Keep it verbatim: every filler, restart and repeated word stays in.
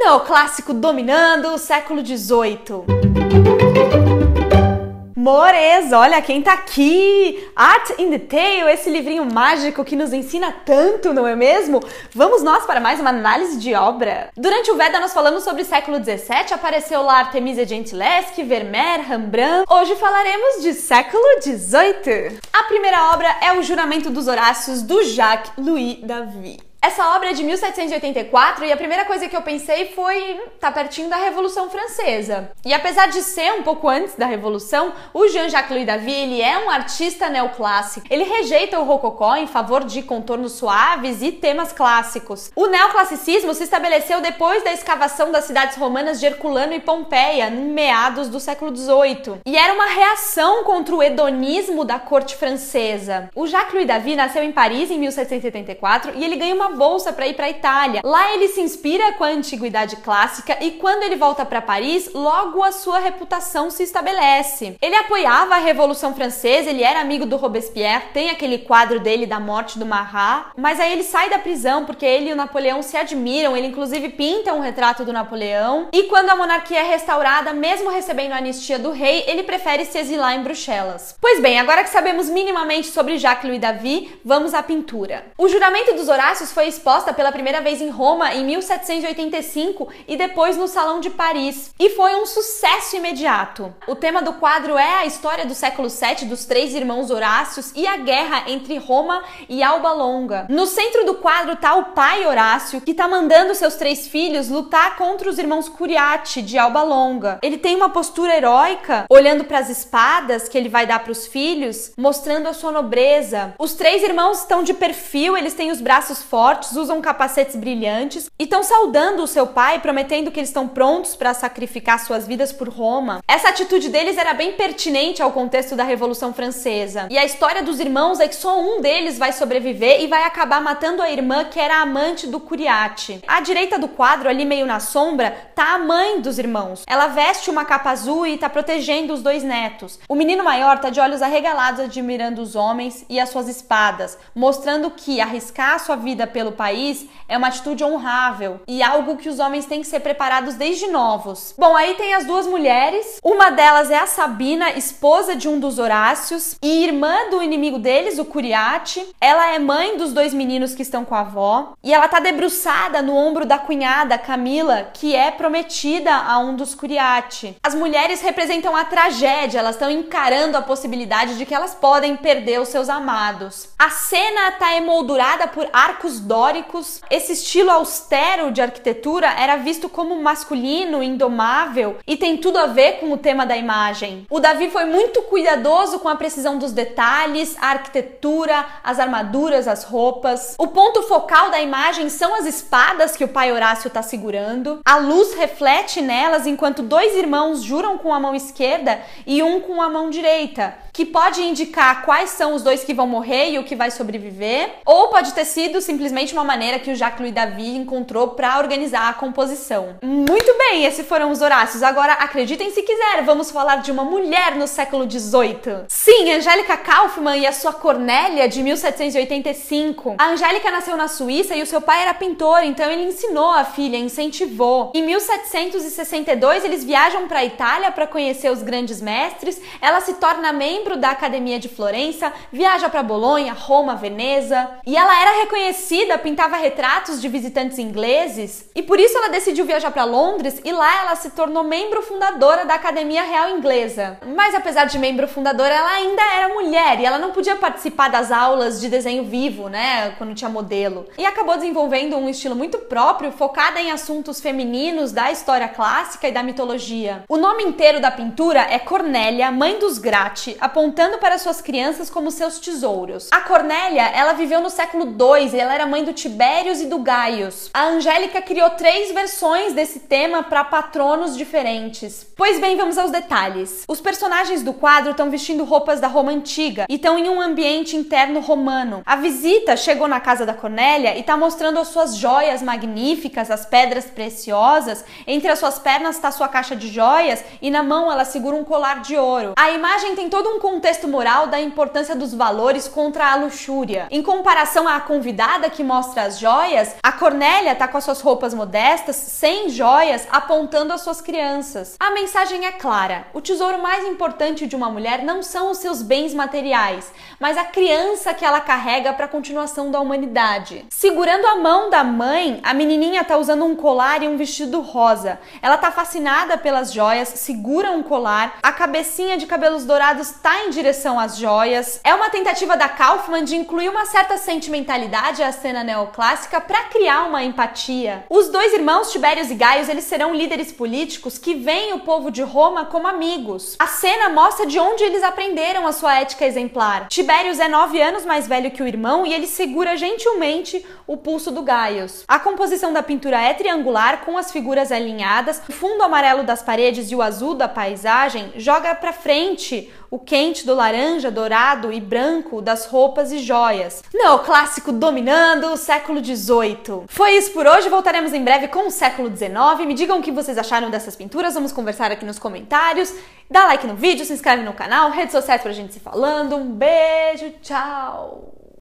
neoclássico dominando o século dezoito. Mores, olha quem tá aqui! Art in Detail, esse livrinho mágico que nos ensina tanto, não é mesmo? Vamos nós para mais uma análise de obra. Durante o Veda nós falamos sobre o século dezessete, apareceu lá Artemisia Gentileschi, Vermeer, Rembrandt. Hoje falaremos de século dezoito. A primeira obra é O Juramento dos Horácios, do Jacques-Louis David. Essa obra é de mil setecentos e oitenta e quatro e a primeira coisa que eu pensei foi, tá pertinho da Revolução Francesa. E apesar de ser um pouco antes da Revolução, o Jean-Jacques Louis David, ele é um artista neoclássico. Ele rejeita o rococó em favor de contornos suaves e temas clássicos. O neoclassicismo se estabeleceu depois da escavação das cidades romanas de Herculano e Pompeia, em meados do século dezoito. E era uma reação contra o hedonismo da corte francesa. O Jacques-Louis David nasceu em Paris em mil setecentos e oitenta e quatro e ele ganha uma bolsa para ir para a Itália. Lá ele se inspira com a antiguidade clássica e quando ele volta para Paris, logo a sua reputação se estabelece. Ele apoiava a Revolução Francesa, ele era amigo do Robespierre, tem aquele quadro dele da morte do Marat, mas aí ele sai da prisão porque ele e o Napoleão se admiram, ele inclusive pinta um retrato do Napoleão e quando a monarquia é restaurada, mesmo recebendo a anistia do rei, ele prefere se exilar em Bruxelas. Pois bem, agora que sabemos minimamente sobre Jacques-Louis David, vamos à pintura. O Juramento dos Horácios foi exposta pela primeira vez em Roma em mil setecentos e oitenta e cinco e depois no Salão de Paris, e foi um sucesso imediato. O tema do quadro é a história do século sete dos três irmãos Horácios e a guerra entre Roma e Alba Longa. No centro do quadro está o pai Horácio, que está mandando seus três filhos lutar contra os irmãos Curiati de Alba Longa. Ele tem uma postura heróica, olhando para as espadas que ele vai dar para os filhos, mostrando a sua nobreza. Os três irmãos estão de perfil, eles têm os braços fortes, usam capacetes brilhantes e estão saudando o seu pai, prometendo que eles estão prontos para sacrificar suas vidas por Roma. Essa atitude deles era bem pertinente ao contexto da Revolução Francesa. E a história dos irmãos é que só um deles vai sobreviver e vai acabar matando a irmã que era amante do Curiati. À direita do quadro, ali meio na sombra, tá a mãe dos irmãos. Ela veste uma capa azul e tá protegendo os dois netos. O menino maior tá de olhos arregalados admirando os homens e as suas espadas, mostrando que arriscar a sua vida pelo país é uma atitude honrável e algo que os homens têm que ser preparados desde novos. Bom, aí tem as duas mulheres, uma delas é a Sabina, esposa de um dos Horácios e irmã do inimigo deles, o Curiati. Ela é mãe dos dois meninos que estão com a avó e ela tá debruçada no ombro da cunhada, Camila, que é prometida a um dos Curiati. As mulheres representam a tragédia, elas estão encarando a possibilidade de que elas podem perder os seus amados. A cena tá emoldurada por arcos dóricos. Esse estilo austero de arquitetura era visto como masculino, indomável e tem tudo a ver com o tema da imagem. O David foi muito cuidadoso com a precisão dos detalhes, a arquitetura, as armaduras, as roupas. O ponto focal da imagem são as espadas que o pai Horácio está segurando. A luz reflete nelas enquanto dois irmãos juram com a mão esquerda e um com a mão direita, que pode indicar quais são os dois que vão morrer e o que vai sobreviver, ou pode ter sido simplesmente uma maneira que o Jacques-Louis David encontrou para organizar a composição. Muito bem, esses foram os Horácios. Agora, acreditem se quiser, vamos falar de uma mulher no século dezoito. Sim, Angélica Kauffmann e a sua Cornélia, de mil setecentos e oitenta e cinco. A Angélica nasceu na Suíça e o seu pai era pintor, então ele ensinou a filha, incentivou. Em mil setecentos e sessenta e dois, eles viajam para a Itália para conhecer os grandes mestres, ela se torna membro da Academia de Florença, viaja para Bolonha, Roma, Veneza, e ela era reconhecida, pintava retratos de visitantes ingleses, e por isso ela decidiu viajar para Londres e lá ela se tornou membro fundadora da Academia Real Inglesa. Mas apesar de membro fundadora, ela ainda era mulher e ela não podia participar das aulas de desenho vivo, né, quando tinha modelo. E acabou desenvolvendo um estilo muito próprio, focado em assuntos femininos da história clássica e da mitologia. O nome inteiro da pintura é Cornélia, mãe dos Grati, apontando para suas crianças como seus tesouros. A Cornélia, ela viveu no século dois e ela era mãe do Tibérios e do Gaius. A Angélica criou três versões desse tema para patronos diferentes. Pois bem, vamos aos detalhes. Os personagens do quadro estão vestindo roupas da Roma antiga e estão em um ambiente interno romano. A visita chegou na casa da Cornélia e está mostrando as suas joias magníficas, as pedras preciosas. Entre as suas pernas está sua caixa de joias e na mão ela segura um colar de ouro. A imagem tem todo um contexto moral da importância dos valores contra a luxúria. Em comparação à convidada, que que mostra as joias, a Cornélia tá com as suas roupas modestas, sem joias, apontando as suas crianças. A mensagem é clara: o tesouro mais importante de uma mulher não são os seus bens materiais, mas a criança que ela carrega para a continuação da humanidade. Segurando a mão da mãe, a menininha tá usando um colar e um vestido rosa. Ela tá fascinada pelas joias, segura um colar, a cabecinha de cabelos dourados tá em direção às joias. É uma tentativa da Kaufman de incluir uma certa sentimentalidade à cena neoclássica para criar uma empatia. Os dois irmãos Tibérios e Gaius, eles serão líderes políticos que veem o povo de Roma como amigos. A cena mostra de onde eles aprenderam a sua ética exemplar. Tibérios é nove anos mais velho que o irmão e ele segura gentilmente o pulso do Gaius. A composição da pintura é triangular, com as figuras alinhadas. O fundo amarelo das paredes e o azul da paisagem joga para frente o quente do laranja, dourado e branco das roupas e joias. Neoclássico dominando o século dezoito. Foi isso por hoje, voltaremos em breve com o século dezenove. Me digam o que vocês acharam dessas pinturas, vamos conversar aqui nos comentários. Dá like no vídeo, se inscreve no canal, redes sociais pra gente se falando. Um beijo, tchau!